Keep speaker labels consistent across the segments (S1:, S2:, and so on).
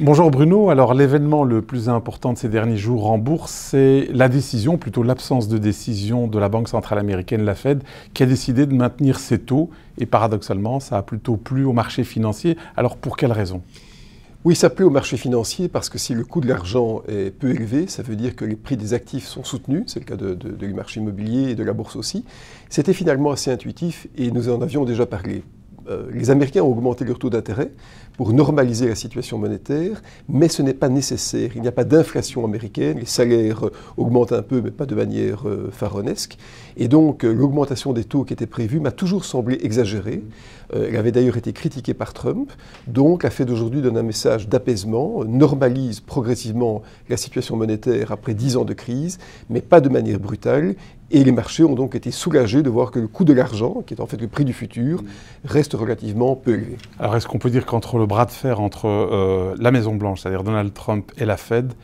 S1: Bonjour Bruno, alors l'événement le plus important de ces derniers jours en bourse, c'est la décision, plutôt l'absence de décision de la Banque centrale américaine, la Fed, qui a décidé de maintenir ses taux et paradoxalement, ça a plutôt plu au marché financier. Alors pour quelle raison ?
S2: Oui, ça plaît au marché financier parce que si le coût de l'argent est peu élevé, ça veut dire que les prix des actifs sont soutenus, c'est le cas du marché immobilier et de la bourse aussi. C'était finalement assez intuitif et nous en avions déjà parlé. Les Américains ont augmenté leur taux d'intérêt pour normaliser la situation monétaire, mais ce n'est pas nécessaire. Il n'y a pas d'inflation américaine, les salaires augmentent un peu, mais pas de manière pharaonesque. Et donc l'augmentation des taux qui était prévue m'a toujours semblé exagérée. Elle avait d'ailleurs été critiquée par Trump. Donc la Fed d'aujourd'hui donne un message d'apaisement, normalise progressivement la situation monétaire après 10 ans de crise, mais pas de manière brutale. Et les marchés ont donc été soulagés de voir que le coût de l'argent, qui est en fait le prix du futur, reste relativement peu élevé.
S1: Alors est-ce qu'on peut dire qu'entre le bras de fer entre la Maison-Blanche, c'est-à-dire Donald Trump et la Fed,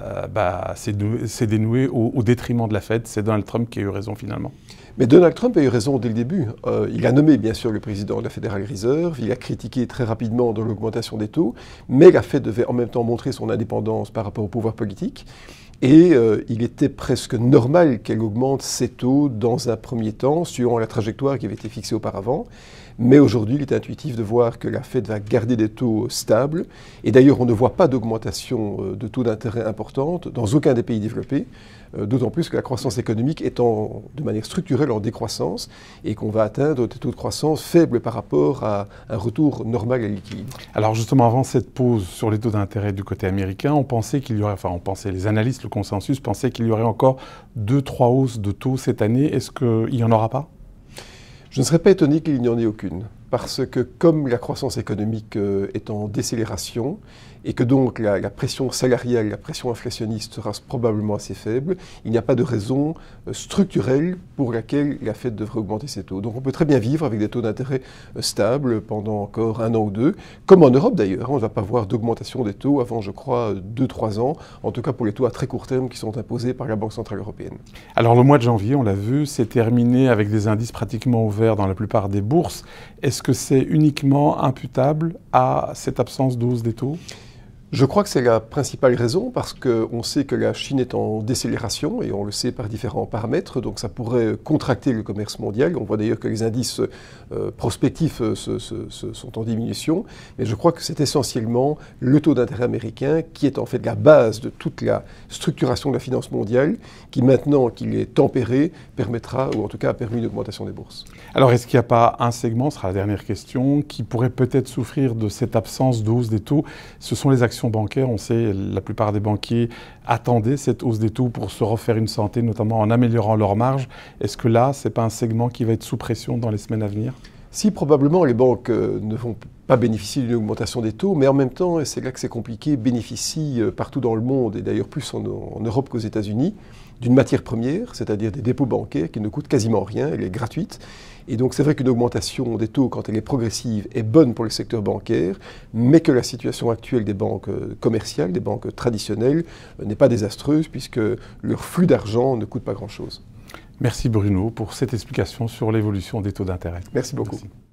S1: c'est dénoué au détriment de la Fed, c'est Donald Trump qui a eu raison finalement?
S2: Mais Donald Trump a eu raison dès le début. Il a nommé bien sûr le président de la Federal Reserve, il a critiqué très rapidement dans l'augmentation des taux, mais la Fed devait en même temps montrer son indépendance par rapport au pouvoir politique. Et il était presque normal qu'elle augmente ses taux dans un premier temps, suivant la trajectoire qui avait été fixée auparavant. Mais aujourd'hui, il est intuitif de voir que la Fed va garder des taux stables. Et d'ailleurs, on ne voit pas d'augmentation de taux d'intérêt importante dans aucun des pays développés, d'autant plus que la croissance économique est de manière structurelle en décroissance et qu'on va atteindre des taux de croissance faibles par rapport à un retour normal à l'équilibre.
S1: Alors justement, avant cette pause sur les taux d'intérêt du côté américain, on pensait qu'il y aurait, les analystes, le consensus pensait qu'il y aurait encore 2-3 hausses de taux cette année. Est-ce qu'il n'y en aura pas ?
S2: Je ne serais pas étonné qu'il n'y en ait aucune, parce que comme la croissance économique est en décélération, et que donc la pression salariale, la pression inflationniste sera probablement assez faible, il n'y a pas de raison structurelle pour laquelle la Fed devrait augmenter ses taux. Donc on peut très bien vivre avec des taux d'intérêt stables pendant encore 1 an ou 2, comme en Europe d'ailleurs. On ne va pas voir d'augmentation des taux avant, je crois, 2-3 ans, en tout cas pour les taux à très court terme qui sont imposés par la Banque centrale européenne.
S1: Alors le mois de janvier, on l'a vu, s'est terminé avec des indices pratiquement ouverts dans la plupart des bourses. Est-ce que c'est uniquement imputable à cette absence de hausse des taux ?
S2: Je crois que c'est la principale raison parce qu'on sait que la Chine est en décélération et on le sait par différents paramètres, donc ça pourrait contracter le commerce mondial. On voit d'ailleurs que les indices prospectifs sont en diminution, mais je crois que c'est essentiellement le taux d'intérêt américain qui est en fait la base de toute la structuration de la finance mondiale qui maintenant qu'il est tempéré permettra, ou en tout cas a permis une augmentation des bourses.
S1: Alors est-ce qu'il n'y a pas un segment, ce sera la dernière question, qui pourrait peut-être souffrir de cette absence de hausse des taux? Ce sont les actions bancaires. On sait, la plupart des banquiers attendaient cette hausse des taux pour se refaire une santé, notamment en améliorant leurs marges. Est-ce que là, ce n'est pas un segment qui va être sous pression dans les semaines à venir?
S2: Si, probablement, les banques ne vont pas bénéficier d'une augmentation des taux, mais en même temps, et c'est là que c'est compliqué, bénéficient partout dans le monde, et d'ailleurs plus en Europe qu'aux États-Unis, d'une matière première, c'est-à-dire des dépôts bancaires qui ne coûtent quasiment rien, elle est gratuite. Et donc c'est vrai qu'une augmentation des taux, quand elle est progressive, est bonne pour le secteur bancaire, mais que la situation actuelle des banques commerciales, des banques traditionnelles, n'est pas désastreuse, puisque leur flux d'argent ne coûte pas grand-chose.
S1: Merci Bruno pour cette explication sur l'évolution des taux d'intérêt.
S2: Merci beaucoup.
S1: Merci.